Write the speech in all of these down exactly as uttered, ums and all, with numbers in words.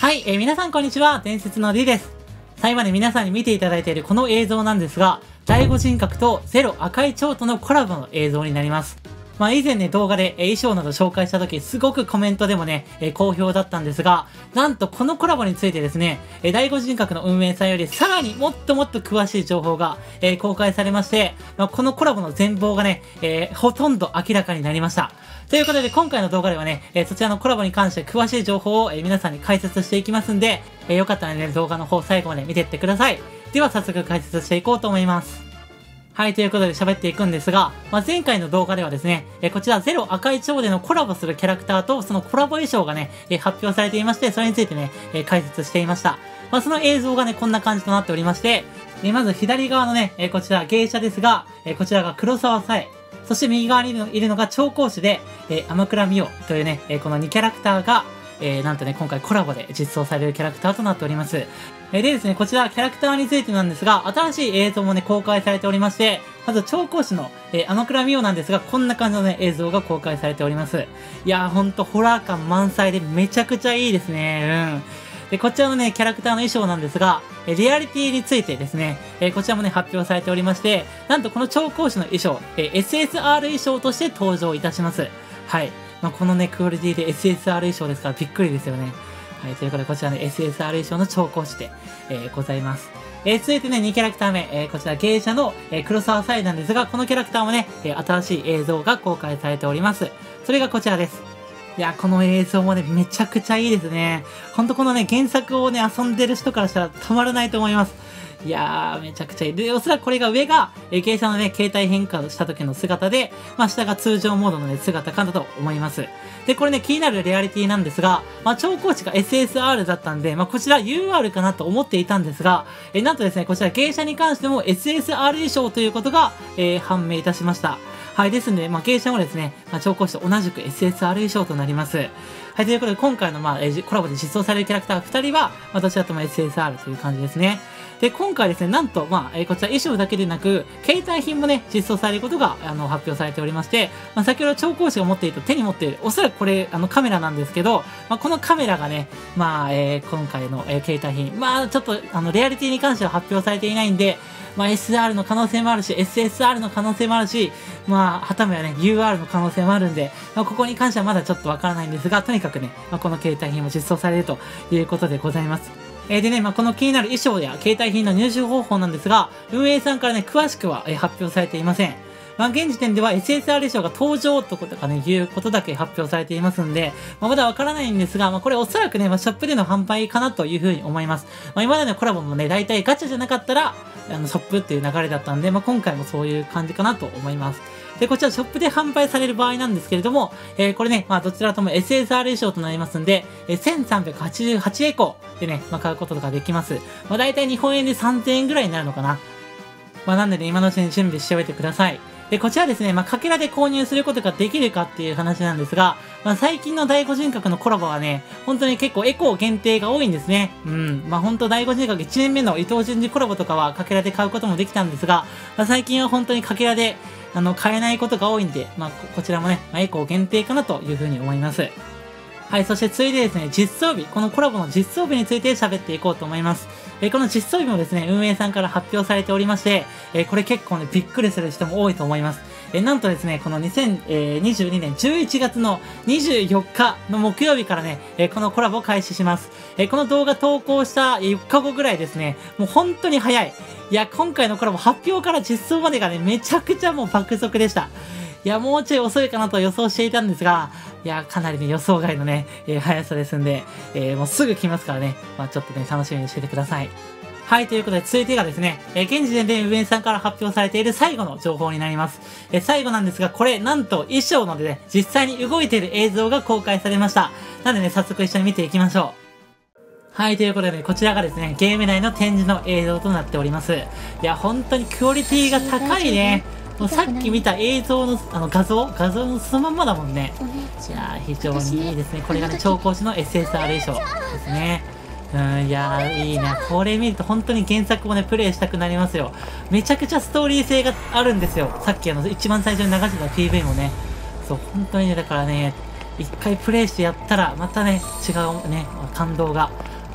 はい、えー、皆さんこんにちは。伝説の D です。最後まで皆さんに見ていただいているこの映像なんですが、第五人格とゼロ赤い蝶とのコラボの映像になります。まあ以前ね、動画で衣装など紹介した時、すごくコメントでもね、えー、好評だったんですが、なんとこのコラボについてですね、えー、第五人格の運営さんよりさらにもっともっと詳しい情報が、えー、公開されまして、まあ、このコラボの全貌がね、えー、ほとんど明らかになりました。ということで今回の動画ではね、えー、そちらのコラボに関して詳しい情報を、えー、皆さんに解説していきますんで、えー、よかったらね、動画の方最後まで見ていってください。では早速解説していこうと思います。はい、ということで喋っていくんですが、まあ、前回の動画ではですね、えー、こちらゼロ赤い蝶でのコラボするキャラクターとそのコラボ衣装がね、えー、発表されていまして、それについてね、えー、解説していました。まあ、その映像がね、こんな感じとなっておりまして、えー、まず左側のね、えー、こちら芸者ですが、えー、こちらが黒沢さえ、そして右側にいるのが調香師で、えー、天倉美桜というね、えー、このにキャラクターが、えー、なんとね、今回コラボで実装されるキャラクターとなっております。えー、でですね、こちらキャラクターについてなんですが、新しい映像もね、公開されておりまして、まず調香師の、えー、天倉美桜なんですが、こんな感じのね、映像が公開されております。いやー、ほんとホラー感満載でめちゃくちゃいいですね。うん。で、こちらのね、キャラクターの衣装なんですが、えリアリティについてですね、えー、こちらもね、発表されておりまして、なんとこの調香師の衣装、えー、エスエスアール 衣装として登場いたします。はい。まあ、このね、クオリティで エスエスアール 衣装ですからびっくりですよね。はい。ということで、こちらね、エスエスアール 衣装の調香師で、えー、ございます。えー、続いてね、にキャラクター目、えー、こちら芸者の、えー、黒沢さえなんですが、このキャラクターもね、えー、新しい映像が公開されております。それがこちらです。いや、この映像もね、めちゃくちゃいいですね。ほんとこのね、原作をね、遊んでる人からしたらたまらないと思います。いやー、めちゃくちゃいい。で、おそらくこれが上が、えー、芸者のね、携帯変化した時の姿で、まあ、下が通常モードのね、姿かだと思います。で、これね、気になるレアリティなんですが、まあ、調香師が エスエスアール だったんで、まあ、こちら ユーアール かなと思っていたんですが、えー、なんとですね、こちら芸者に関しても エスエスアール 衣装ということが、えー、判明いたしました。はい。ですので、まあ、芸者もですね、まあ、調香師と同じく エスエスアール 衣装となります。はい。ということで、今回の、まあ、えー、コラボで実装されるキャラクターふたりは、まあ、どちらとも エスエスアール という感じですね。で、今回ですね、なんと、まあ、えー、こちら衣装だけでなく、携帯品もね、実装されることが、あの、発表されておりまして、まあ、先ほど調香師が持っていた手に持っている、おそらくこれ、あの、カメラなんですけど、まあ、このカメラがね、まあ、えー、今回の、えー、携帯品、まあ、ちょっと、あの、レアリティに関しては発表されていないんで、まあ、エスアール の可能性もあるし、エスエスアール の可能性もあるし、まあ、はためはね、ユーアール の可能性もあるんで、まあ、ここに関してはまだちょっとわからないんですが、とにかくね、まあ、この携帯品も実装されるということでございます。えー、でね、まあ、この気になる衣装や携帯品の入手方法なんですが、運営さんからね、詳しくは、えー、発表されていません。まあ、現時点では エスエスアール 衣装が登場とかね、いうことだけ発表されていますんで、まあ、まだわからないんですが、まあ、これおそらくね、まあ、ショップでの販売かなというふうに思います。まあ、今までのコラボもね、大体ガチャじゃなかったら、あの、ショップっていう流れだったんで、まあ、今回もそういう感じかなと思います。で、こちらショップで販売される場合なんですけれども、えー、これね、まあ、どちらとも エスエスアール 衣装となりますんで、えー、せんさんびゃくはちじゅうはちエコでね、まあ、買うことができます。まあ、大体日本円でさんぜんえんぐらいになるのかな。まあ、なんでね、今のうちに準備しておいてください。で、こちらですね、まあ、かけらで購入することができるかっていう話なんですが、まあ、最近の第五人格のコラボはね、本当に結構エコー限定が多いんですね。うん。まあ、本当第五人格いちねんめの伊藤淳二コラボとかはかけらで買うこともできたんですが、まあ、最近は本当にかけらで、あの、買えないことが多いんで、まあ、こちらもね、まあ、エコー限定かなというふうに思います。はい、そして次いでですね、実装日、このコラボの実装日について喋っていこうと思います。えー、この実装日もですね、運営さんから発表されておりまして、えー、これ結構ね、びっくりする人も多いと思います。えー、なんとですね、このにせんにじゅうにねんじゅういちがつのにじゅうよっかの木曜日からね、えー、このコラボを開始します。えー、この動画投稿したよっかごぐらいですね、もう本当に早い。いや、今回のコラボ発表から実装までがね、めちゃくちゃもう爆速でした。いや、もうちょい遅いかなと予想していたんですが、いや、かなりね、予想外のね、えー、速さですんで、えー、もうすぐ来ますからね、まあちょっとね、楽しみにしててください。はい、ということで、続いてがですね、えー、現時点で運営さんから発表されている最後の情報になります。えー、最後なんですが、これ、なんと衣装のでね、実際に動いている映像が公開されました。なのでね、早速一緒に見ていきましょう。はい、ということでね、こちらがですね、ゲーム内の展示の映像となっております。いや、本当にクオリティが高いね。もうさっき見た映像のあの画像画像のそのまんまだもんね。いやー、非常にいいですね。これがね、調香師の エスエスアール 衣装ですね。うん、いやー、いいな。これ見ると本当に原作もね、プレイしたくなりますよ。めちゃくちゃストーリー性があるんですよ。さっきあの、一番最初に流してた ピーブイ もね。そう、本当にね、だからね、一回プレイしてやったら、またね、違うね、感動が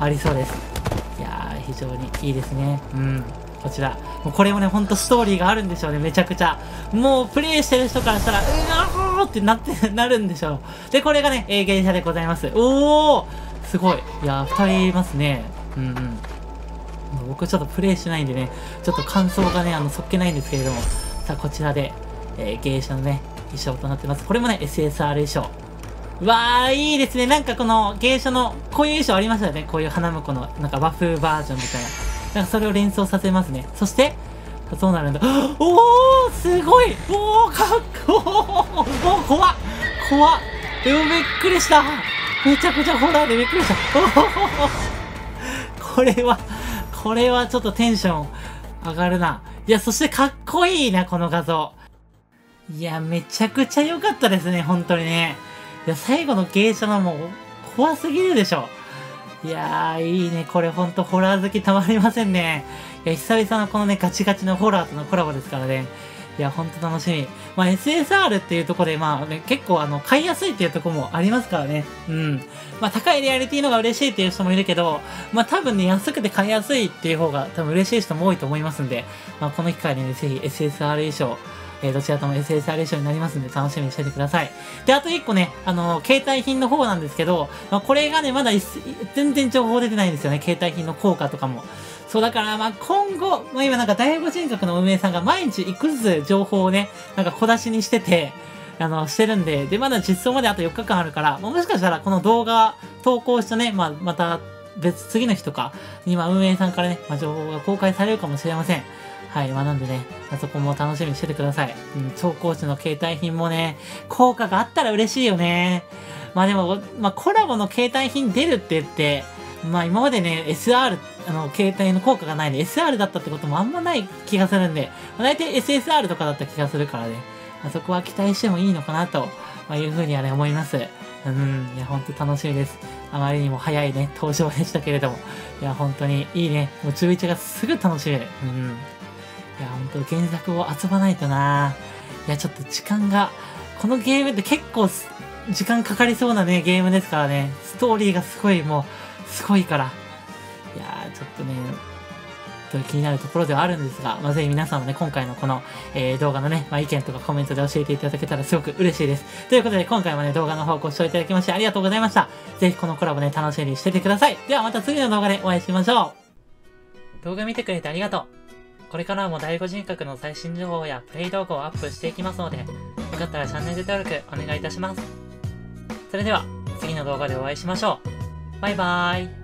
ありそうです。いやー、非常にいいですね。うん。こちら。もうこれもね、ほんとストーリーがあるんでしょうね、めちゃくちゃ。もう、プレイしてる人からしたら、うわーってなって、なるんでしょう。で、これがね、えー、芸者でございます。おーすごい。いやー、二人いますね。うんうん。僕ちょっとプレイしないんでね、ちょっと感想がね、あの、そっけないんですけれども。さあ、こちらで、えー、芸者のね、衣装となってます。これもね、エスエスアール 衣装。うわー、いいですね。なんかこの芸者の、こういう衣装ありましたよね。こういう花婿の、なんか和風バージョンみたいな。なんかそれを連想させますね。そして、そうなるんだ。おーすごいおーかっこおー怖っ怖っでもびっくりしためちゃくちゃホラーでびっくりしたおーこれは、これはちょっとテンション上がるな。いや、そしてかっこいいな、この画像。いや、めちゃくちゃ良かったですね、本当にね。いや、最後の芸者のもう、怖すぎるでしょ。いやー、いいね。これほんとホラー好きたまりませんね。いや、久々のこのね、ガチガチのホラーとのコラボですからね。いや、ほんと楽しみ。まあ、エスエスアール っていうところで、まあね、結構あの、買いやすいっていうところもありますからね。うん。まあ、高いリアリティのが嬉しいっていう人もいるけど、まあ、多分ね、安くて買いやすいっていう方が多分嬉しい人も多いと思いますんで、まあ、この機会にね、ぜひ エスエスアール 衣装、えー、どちらとも エスエスアール 衣装になりますんで、楽しみにしててください。で、あと一個ね、あのー、携帯品の方なんですけど、まあ、これがね、まだ全然情報出てないんですよね、携帯品の効果とかも。そうだから、まあ、今後、まあ、今なんか第五人格の運営さんが毎日いくつ情報をね、なんか小出しにしてて、あの、してるんで、で、まだ実装まであとよっかかんあるから、もしかしたらこの動画投稿したね、まあ、また別、次の日とか、今運営さんからね、まあ、情報が公開されるかもしれません。はい。まあ、なんでね、あそこも楽しみにしててください。うん、走行時の携帯品もね、効果があったら嬉しいよね。まあでも、まあ、コラボの携帯品出るって言って、まあ今までね、エスアール、あの、携帯の効果がないんで、エスアール だったってこともあんまない気がするんで、まあ、大体 エスエスアール とかだった気がするからね、まあ、そこは期待してもいいのかなと、まあ、いうふうにはね、思います。うん、いや、ほんと楽しみです。あまりにも早いね、登場でしたけれども。いや、本当にいいね。もうじゅういちがつすぐ楽しめる。うん。いや、ほんと原作を遊ばないとな。いや、ちょっと時間が、このゲームって結構時間かかりそうなね、ゲームですからね。ストーリーがすごい、もう、すごいから。いやー、ちょっとね、気になるところではあるんですが、まあ、ぜひ皆さんもね、今回のこの、えー、動画のね、まあ、意見とかコメントで教えていただけたらすごく嬉しいです。ということで、今回もね、動画の方ご視聴いただきましてありがとうございました。ぜひこのコラボね、楽しみにしててください。ではまた次の動画でお会いしましょう。動画見てくれてありがとう。これからも第五人格の最新情報やプレイ動画をアップしていきますので、よかったらチャンネル登録お願いいたします。それでは、次の動画でお会いしましょう。バイバーイ。